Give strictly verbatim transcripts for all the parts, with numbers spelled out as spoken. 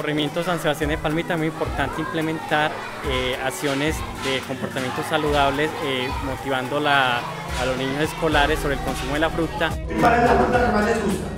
corregimiento San Sebastián de Palmita es muy importante implementar eh, acciones de comportamientos saludables, eh, motivando la, a los niños escolares sobre el consumo de la fruta. ¿Cuál es la fruta que más les gusta?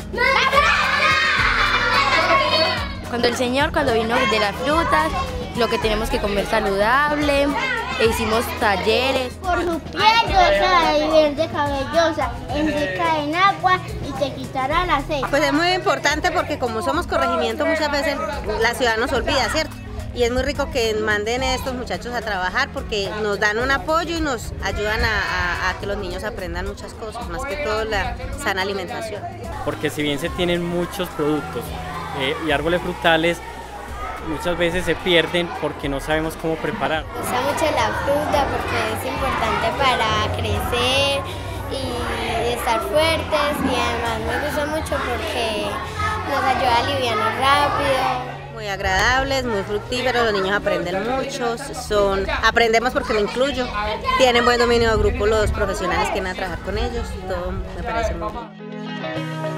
Cuando el Señor, cuando vino de las frutas, lo que tenemos que comer saludable, e hicimos talleres. Por su piel rosa y verde cabellosa, enrica en agua y te quitará la sed. Pues es muy importante porque como somos corregimiento muchas veces la ciudad nos olvida, ¿cierto? Y es muy rico que manden a estos muchachos a trabajar porque nos dan un apoyo y nos ayudan a, a, a que los niños aprendan muchas cosas, más que todo la sana alimentación. Porque si bien se tienen muchos productos eh, y árboles frutales, muchas veces se pierden porque no sabemos cómo preparar. Me gusta mucho la fruta porque es importante para crecer y estar fuertes, y además me gusta mucho porque nos ayuda a aliviarnos rápido. Muy agradables, muy fructíferos, los niños aprenden mucho, son, aprendemos porque me incluyo, tienen buen dominio de grupo los profesionales que vienen a trabajar con ellos, todo me parece muy bien.